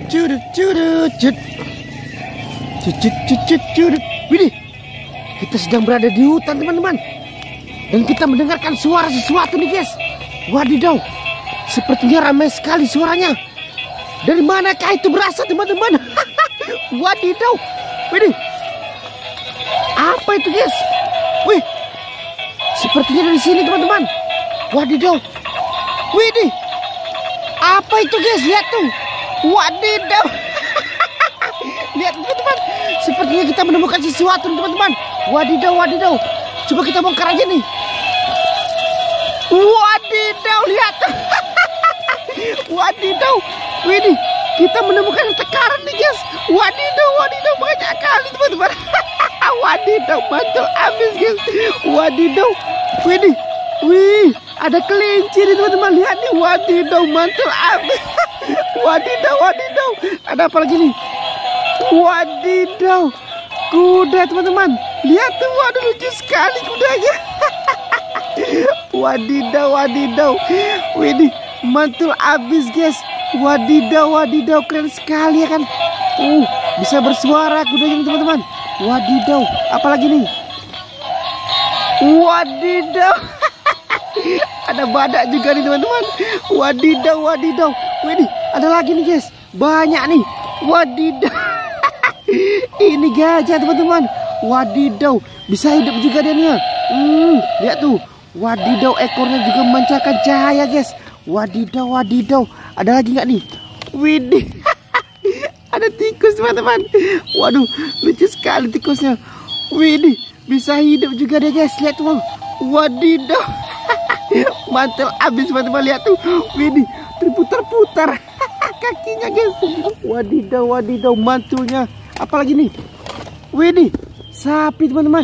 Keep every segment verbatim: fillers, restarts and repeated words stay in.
curut curut cut. Cucut cucut curut. Widih, kita sedang berada di hutan teman-teman, dan kita mendengarkan suara sesuatu nih guys. Wadidaw, sepertinya ramai sekali suaranya. Dari manakah itu berasal teman-teman? Wadidaw, widih, apa itu guys? Wih, sepertinya dari sini teman-teman. Wadidaw, widih, apa itu guys? Lihat tuh, wadidaw. Lihat teman-teman, sepertinya kita menemukan sesuatu teman-teman. Wadidaw, wadidaw, coba kita bongkar aja nih. Wadidaw, lihat. Wadidaw, widih, kita menemukan tekaran nih guys. Wadidaw, wadidaw, banyak kali teman-teman. Wadidaw, mantul abis guys. Wadidaw, widih, wih, ada kelinci nih teman-teman. Lihat nih, wadidaw, mantul abis. Wadidaw, wadidaw, ada apa lagi nih? Wadidaw, kuda teman-teman. Lihat tuh, waduh, lucu sekali kudanya. Wadidaw, wadidaw, widih, mantul abis guys. Wadidaw, wadidaw, keren sekali ya kan. Uh, bisa bersuara kudanya teman-teman. Wadidaw, apalagi nih? Wadidaw. Ada badak juga nih teman-teman. Wadidaw, wadidaw, widih, ada lagi nih guys. Banyak nih. Wadidaw. Ini gajah teman-teman. Wadidaw, bisa hidup juga dia nih. Hmm, lihat tuh. Wadidaw, ekornya juga memancarkan cahaya guys. Wadidaw, wadidaw, ada lagi nggak nih? Widih, ada tikus teman-teman. Waduh, lucu sekali tikusnya. Widih, bisa hidup juga dia guys. Lihat tuh, wadidaw. Mantul abis teman-teman, lihat tuh. Widih, terputar-putar kakinya guys. Wadidaw, wadidaw, mantulnya. Apalagi nih? Widih, sapi teman-teman.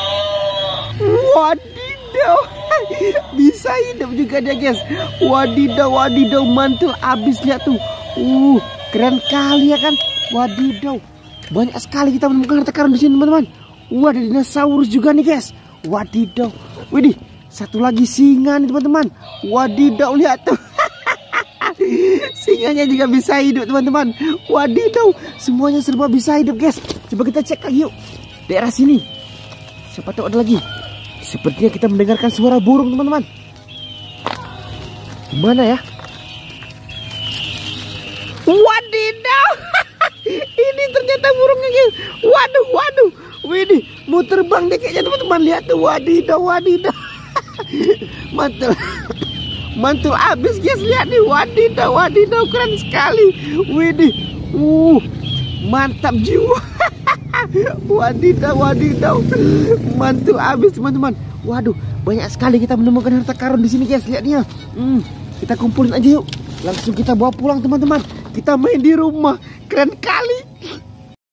Wadidaw, bisa hidup juga dia guys. Wadidaw, wadidaw, mantul abis, lihat tuh. Uh, keren kali ya kan. Wadidaw, banyak sekali kita menemukan harta karun di sini teman-teman. Wah, ada dinosaurus juga nih guys. Wadidaw, widih, satu lagi singa nih teman-teman. Wadidaw, lihat tuh. Singanya juga bisa hidup teman-teman. Wadidaw, semuanya serba bisa hidup guys. Coba kita cek lagi yuk, daerah sini. Siapa tahu ada lagi. Sepertinya kita mendengarkan suara burung teman-teman. Gimana ya? Wadidaw. Ini ternyata burungnya guys. Waduh, waduh, widih, mau terbang deh kayaknya teman-teman. Lihat tuh, wadidaw, wadidaw. Mantul, mantul abis guys. Lihat nih, wadidaw, wadidaw, keren sekali. Widih, uh, mantap jiwa. Wadidaw, wadidaw, mantul abis teman-teman. Waduh, banyak sekali kita menemukan harta karun di sini guys. Lihat nih ya. Hmm, kita kumpulin aja yuk. Langsung kita bawa pulang teman-teman. Kita main di rumah. Keren kali.